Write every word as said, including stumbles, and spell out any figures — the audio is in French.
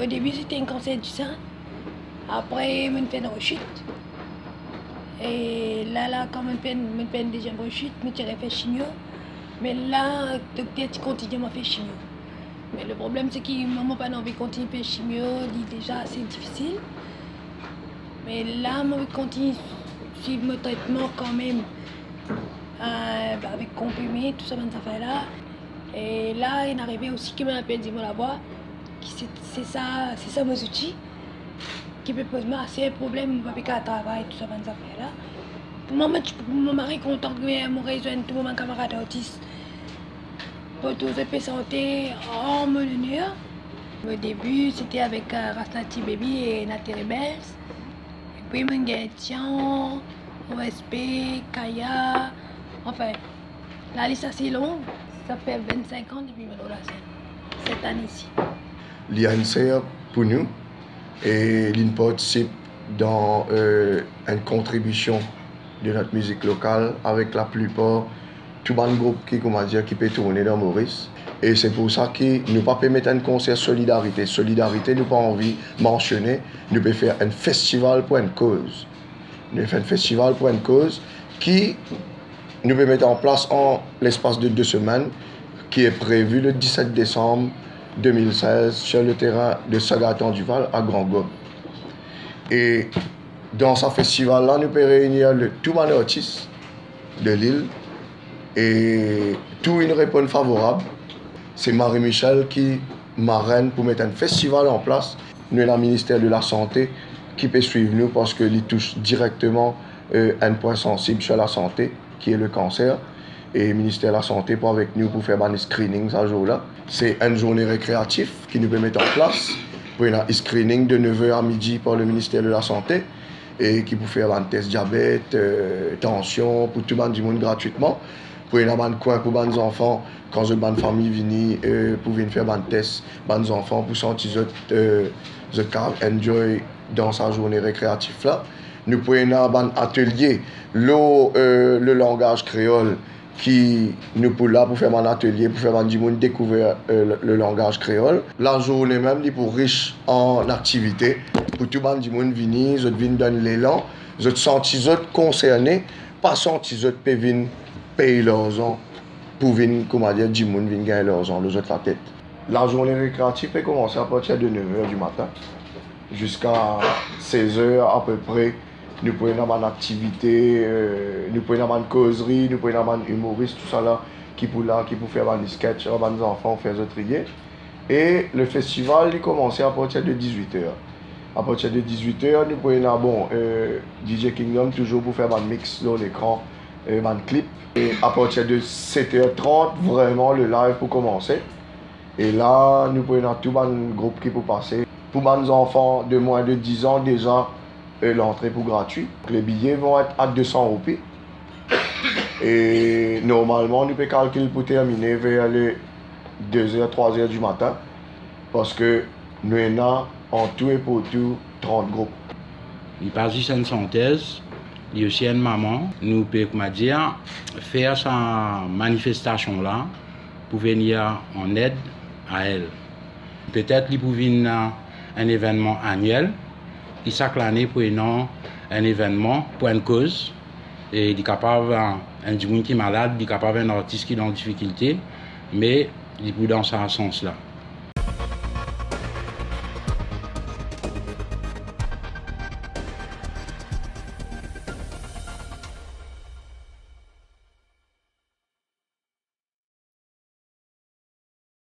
Au début, c'était un cancer du sein. Après, je fais une rechute. Et là, là, quand je fais une deuxième rechute, je fait chimio. Mais là, le docteur continue à faire chimio. Mais le problème, c'est qu'il m'a pas envie de continuer à faire chimio. Il déjà assez difficile. Mais là, je continue à suivre mon traitement quand même. Euh, avec comprimé, tout ça, ça fait là. Et là, il est arrivé aussi qu'il m'a appelé Dis-moi la voix. C'est ça, c'est ça mes outils qui peut poser assez de problèmes avec le travail, tout ça, ça fait là. Pour moi, mon mari est content que je me rejoigne tous mes camarades autistes. Pour tous les santé, en me l'honneur. Au début, c'était avec euh, Rasnati Baby et Nathalie Rebels. Et puis, Menguetian, O S P, Kaya. Enfin, la liste est assez longue. Ça fait vingt-cinq ans depuis que je suis là, cette année-ci. Il y a une serre pour nous et il participe dans euh, une contribution de notre musique locale avec la plupart tout le groupe qui, comment dire, qui peut tourner dans Maurice. Et c'est pour ça que nous ne pouvons pas mettre un concert solidarité. Solidarité, nous n'avons pas envie de mentionner. Nous pouvons faire un festival pour une cause. Nous pouvons faire un festival pour une cause qui nous pouvons mettre en place en l'espace de deux semaines, qui est prévu le dix-sept décembre deux mille seize sur le terrain de Sagatan-Duval à Grand-Gobe. Et dans ce festival-là, nous pouvons réunir le, tous les artistes de l'île et tout une réponse favorable. C'est Marie-Michel qui marraine pour mettre un festival en place. Nous avons le ministère de la Santé qui peut suivre nous parce qu'il touche directement euh, un point sensible sur la santé, qui est le cancer. Et le ministère de la Santé pour avec nous pour faire un screening ce jour-là. C'est une journée récréative qui nous peut mettre en place pour un screening de neuf heures à midi par le ministère de la Santé et qui peut faire un test diabète, euh, tension, pour tout le monde gratuitement. Pour un coin pour les enfants, quand une famille vient euh, pour venir faire un test, les enfants pour sentir euh, enjoy dans sa journée récréative là. Nous pouvons avoir un atelier, le, euh, le langage créole, qui nous pour là pour faire un atelier, pour faire un découvrir euh, le, le langage créole. La journée même, est pour riche en activités, pour tout le monde venir, ils viennent donner l'élan, ils sentent concernés, pas sentir qu'ils peuvent venir payer leurs ans, pour venir, comment dire, du monde viennent gagner leurs ans, les autres la tête. La journée récréative peut commencer à partir de neuf heures du matin jusqu'à seize heures à peu près. Nous pouvons avoir une activité, euh, nous pouvons avoir une causerie, nous pouvons avoir un humoriste, tout ça là, qui pour là, qui pour faire des sketchs, des enfants, faire des trier. Et le festival, il commence à partir de dix-huit heures. À partir de dix-huit heures, nous pouvons avoir bon, euh, D J Kingdom toujours pour faire un mix dans l'écran, euh, un clip. Et à partir de sept heures trente, vraiment le live pour commencer. Et là, nous pouvons avoir tout un groupe qui peut passer. Pour les enfants de moins de dix ans, déjà, l'entrée pour gratuit. Les billets vont être à deux cents roupies. Et normalement, nous pouvons calculer pour terminer vers les deux heures, trois heures du matin. Parce que nous avons en tout et pour tout trente groupes. Il passe juste une synthèse. Il y a aussi une maman. Nous pouvons dire, faire cette manifestation-là pour venir en aide à elle. Peut-être qu'il peut venir un événement annuel. Qui chaque année pour un, un événement, pour une cause. Et il est capable, un, un monde qui est malade, il est capable un artiste qui est en difficulté, mais il peut dans ce sens-là.